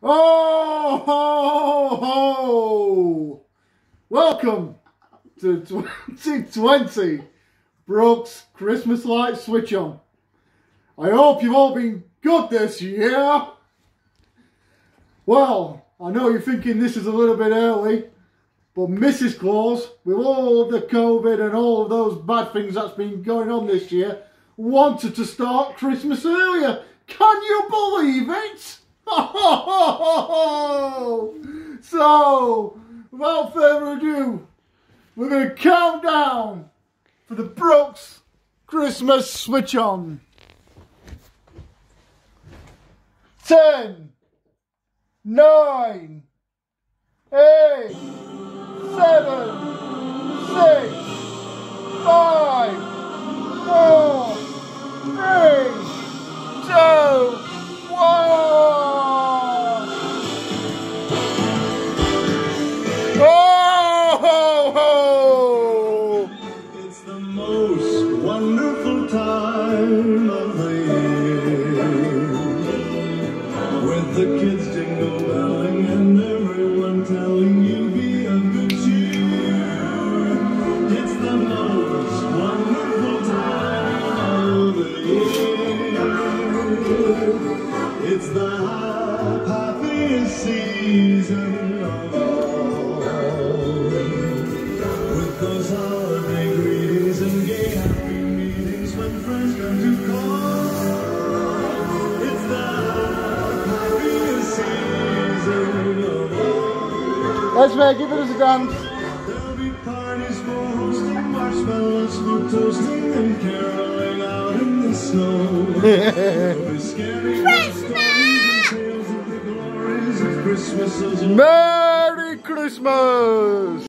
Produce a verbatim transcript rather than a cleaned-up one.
Oh, ho, ho! Welcome to twenty twenty Brooks Christmas Light Switch On. I hope you've all been good this year. Well, I know you're thinking this is a little bit early, but Missus Claus, with all of the COVID and all of those bad things that's been going on this year, wanted to start Christmas earlier. Can you believe it? So, without further ado, we're going to count down for the Brooks Christmas Switch On. Ten, nine, eight, seven, six, five, four, three, two, one. Oh, ho, ho! It's the most wonderful time of the year, with the kids jingle belling and everyone telling you be of good cheer. It's the most wonderful time of the year. It's the happiest season of all, with those holiday greetings and gay happy meetings when friends come to call. It's the happiest season of all. Let's make it a dance. There'll be parties for hosting, marshmallows for toasting, and caroling out in the snow. There'll be scary Christmas! Tales of the glories of Christmas. Merry Christmas!